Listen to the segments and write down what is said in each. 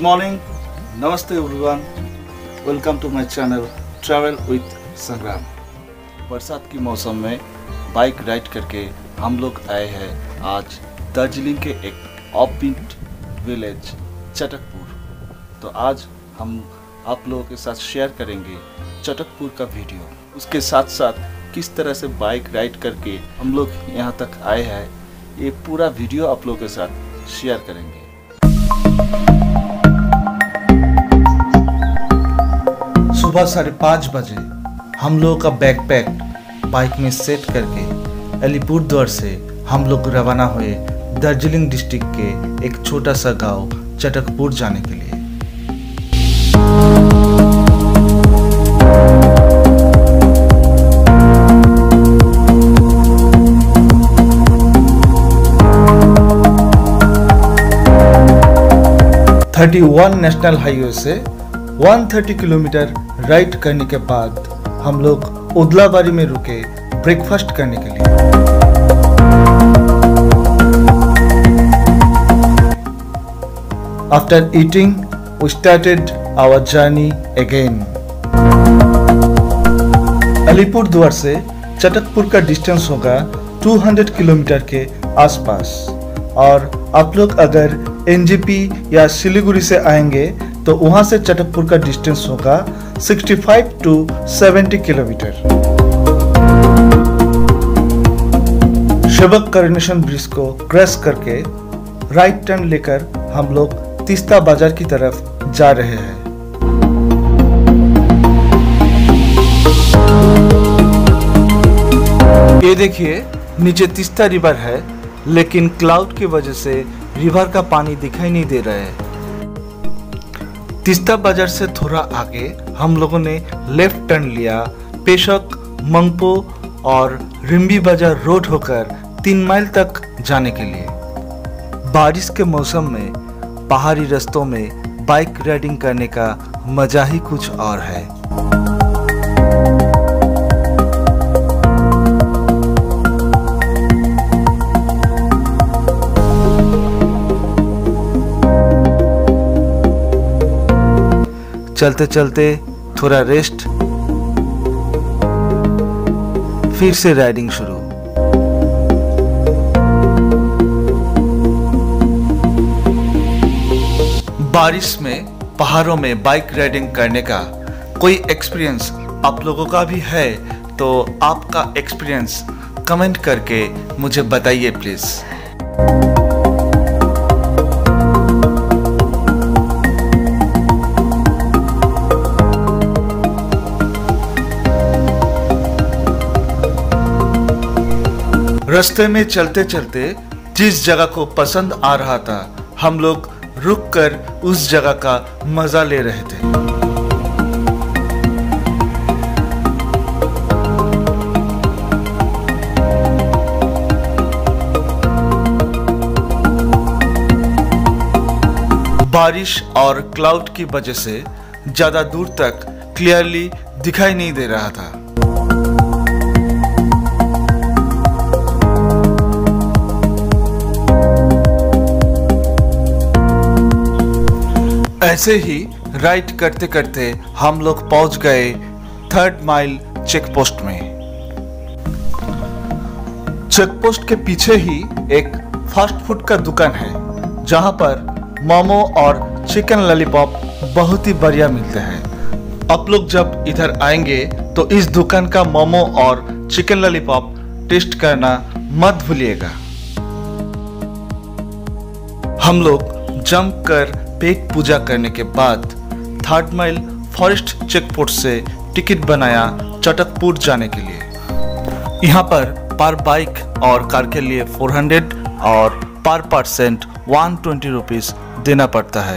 Morning, नमस्ते everyone, welcome to my channel travel with Sangram. बरसात की मौसम में बाइक राइड करके हम लोग आए हैं आज दार्जिलिंग के एक ऑफबीट विलेज चटकपुर। तो आज हम आप लोगों के साथ शेयर करेंगे चटकपुर का वीडियो। उसके साथ साथ किस तरह से बाइक राइड करके हम लोग यहाँ तक आए हैं, ये पूरा वीडियो आप लोगों के साथ शेयर करेंगे। सुबह 5:30 बजे हम लोगों का बैकपैक बाइक में सेट करके अलीपुरद्वार से हम लोग रवाना हुए दार्जिलिंग डिस्ट्रिक्ट के एक छोटा सा गांव चटकपुर जाने के लिए। नेशनल हाईवे से 130 किलोमीटर राइड करने के बाद हम लोग उदलाबारी में रुके ब्रेकफास्ट करने के लिए। After eating we started our journey again. Alipurduar से चटकपुर का डिस्टेंस होगा 200 किलोमीटर के आसपास, और आप लोग अगर एनजेपी या सिलीगुड़ी से आएंगे तो वहां से चटकपुर का डिस्टेंस होगा 65 to 70 किलोमीटर। शबक कॉर्निशन ब्रिज को क्रॉस करके राइट टर्न लेकर हम लोग तीस्ता बाजार की तरफ जा रहे हैं। ये देखिए, नीचे तीस्ता रिवर है, लेकिन क्लाउड की वजह से रिवर का पानी दिखाई नहीं दे रहा है। तीस्ता बाजार से थोड़ा आगे हम लोगों ने लेफ्ट टर्न लिया, पेशक, मंगपो और रिम्बी बाजार रोड होकर 3 माइल तक जाने के लिए। बारिश के मौसम में पहाड़ी रास्तों में बाइक राइडिंग करने का मजा ही कुछ और है। चलते चलते थोड़ा रेस्ट, फिर से राइडिंग शुरू। बारिश में पहाड़ों में बाइक राइडिंग करने का कोई एक्सपीरियंस आप लोगों का भी है तो आपका एक्सपीरियंस कमेंट करके मुझे बताइए प्लीज। रास्ते में चलते चलते जिस जगह को पसंद आ रहा था, हम लोग रुककर उस जगह का मजा ले रहे थे। बारिश और क्लाउड की वजह से ज्यादा दूर तक क्लियरली दिखाई नहीं दे रहा था। ऐसे ही राइड करते करते हम लोग पहुंच गए 3rd माइल चेक पोस्ट में। चेक पोस्ट के पीछे ही एक फास्ट फूड का दुकान है, जहां पर मोमो और चिकन लॉलीपॉप बहुत ही बढ़िया मिलते हैं। आप लोग जब इधर आएंगे तो इस दुकान का मोमो और चिकन लॉलीपॉप टेस्ट करना मत भूलिएगा। हम लोग जंप कर पेट पूजा करने के बाद 3rd mile forest check post से टिकट बनाया चटकपुर जाने के लिए। यहाँ पर पर बाइक और कार के लिए 400 और पर पर्सन 120 रुपीज देना पड़ता है।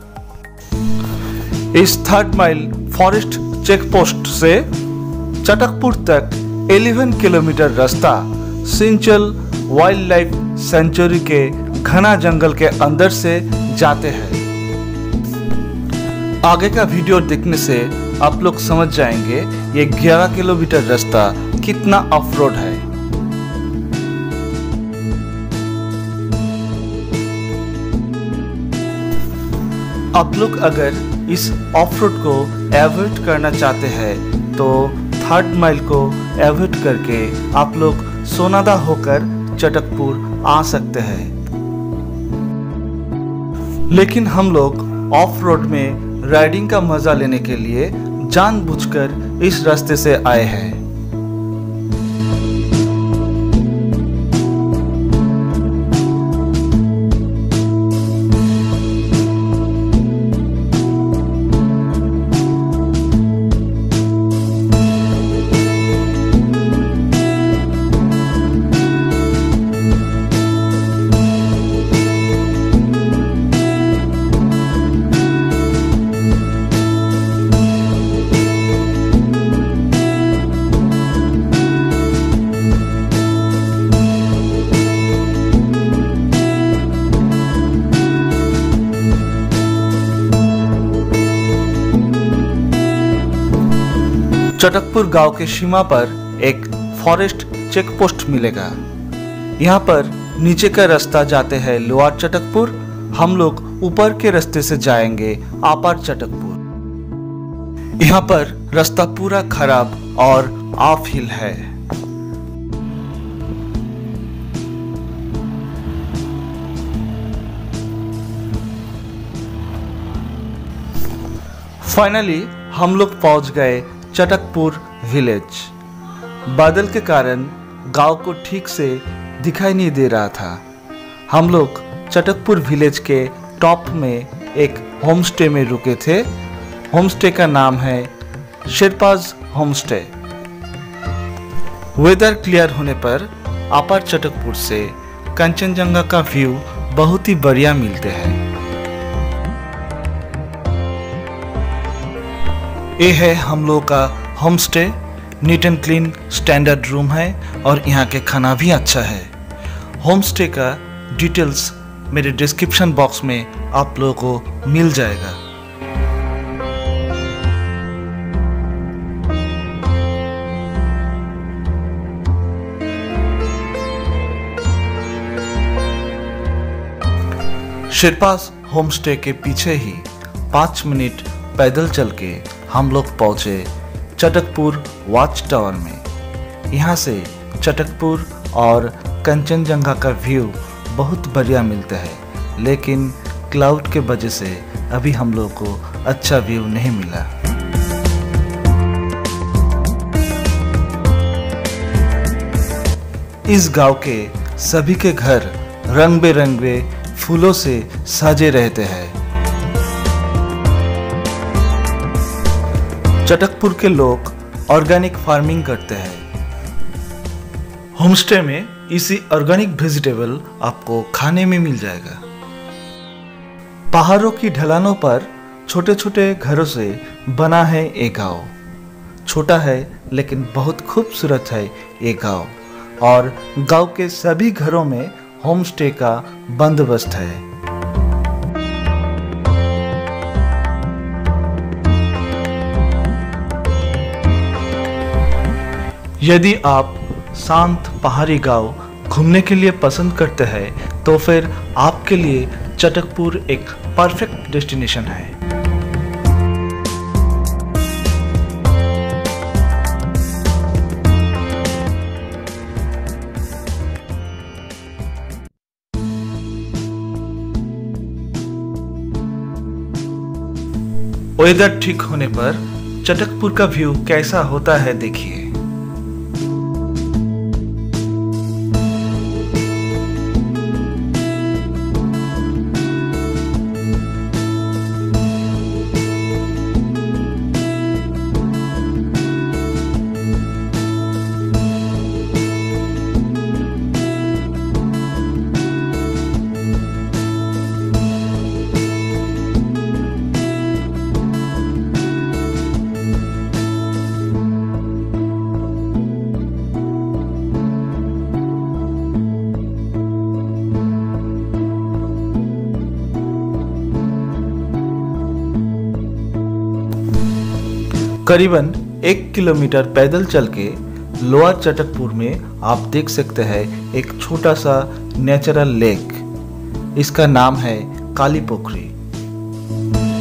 इस 3rd mile forest check post से चटकपुर तक 11 किलोमीटर रास्ता सिंचल वाइल्ड लाइफ सेंचुरी के घना जंगल के अंदर से जाते हैं। आगे का वीडियो देखने से आप लोग समझ जाएंगे ये 11 किलोमीटर रास्ता कितना ऑफ रोड है। आप लोग अगर इस ऑफ रोड को एवॉइड करना चाहते हैं तो 3rd माइल को एवॉइड करके आप लोग सोनादा होकर चटकपुर आ सकते हैं। लेकिन हम लोग ऑफ रोड में राइडिंग का मजा लेने के लिए जानबूझकर इस रास्ते से आए हैं। चटकपुर गांव के सीमा पर एक फॉरेस्ट चेक पोस्ट मिलेगा। यहाँ पर नीचे का रास्ता जाते हैं लोअर चटकपुर, हम लोग ऊपर के रास्ते से जाएंगे अपर चटकपुर। यहाँ पर रास्ता पूरा खराब और ऑफ हिल है। फाइनली हम लोग पहुंच गए चटकपुर विलेज। बादल के कारण गांव को ठीक से दिखाई नहीं दे रहा था। हम लोग चटकपुर विलेज के टॉप में एक होम स्टे में रुके थे। होम स्टे का नाम है Sherpa's home stay. Weather clear होने पर अपर चटकपुर से कंचनजंगा का व्यू बहुत ही बढ़िया मिलते हैं। ये है हम लोग का home stay. Neat and clean standard room है और यहाँ के खाना भी अच्छा है। होम स्टे का डिटेल्स मेरे डिस्क्रिप्शन बॉक्स में आप लोगों को मिल जाएगा। शेरपास होम स्टे के पीछे ही 5 मिनट पैदल चल के हम लोग पहुंचे चटकपुर वॉच टावर में। यहाँ से चटकपुर और कंचनजंगा का व्यू बहुत बढ़िया मिलता है, लेकिन क्लाउड के वजह से अभी हम लोग को अच्छा व्यू नहीं मिला। इस गांव के सभी के घर रंग बिरंगे फूलों से सजे रहते हैं। चटकपुर के लोग ऑर्गेनिक फार्मिंग करते हैं। होमस्टे में इसी ऑर्गेनिक वेजिटेबल आपको खाने में मिल जाएगा। पहाड़ों की ढलानों पर छोटे छोटे घरों से बना है ये गांव। छोटा है लेकिन बहुत खूबसूरत है ये गांव, और गांव के सभी घरों में होमस्टे का बंदोबस्त है। यदि आप शांत पहाड़ी गांव घूमने के लिए पसंद करते हैं तो फिर आपके लिए चटकपुर एक परफेक्ट डेस्टिनेशन है। वेदर ठीक होने पर चटकपुर का व्यू कैसा होता है देखिए। करीबन 1 किलोमीटर पैदल चल के लोअर चटकपुर में आप देख सकते हैं एक छोटा सा नेचुरल लेक। इसका नाम है काली पोखरी।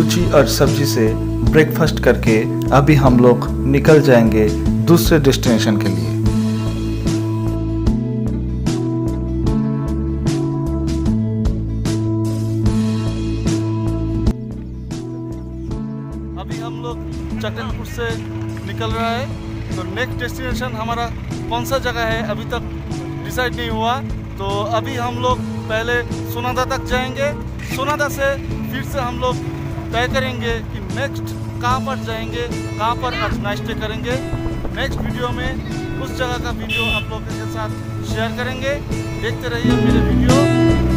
कुलची और सब्जी से ब्रेकफास्ट करके अभी हम लोग निकल जाएंगे दूसरे डेस्टिनेशन के लिए। अभी हम लोग चकनपुर से निकल रहा है, तो नेक्स्ट डेस्टिनेशन हमारा कौन सा जगह है अभी तक डिसाइड नहीं हुआ। तो अभी हम लोग पहले सोनादा तक जाएंगे, सोनादा से फिर से हम लोग तय करेंगे कि नेक्स्ट कहाँ पर जाएंगे, कहाँ पर आज नाइट स्टे करेंगे। नेक्स्ट वीडियो में उस जगह का वीडियो आप लोगों के साथ शेयर करेंगे। देखते रहिए मेरे वीडियो।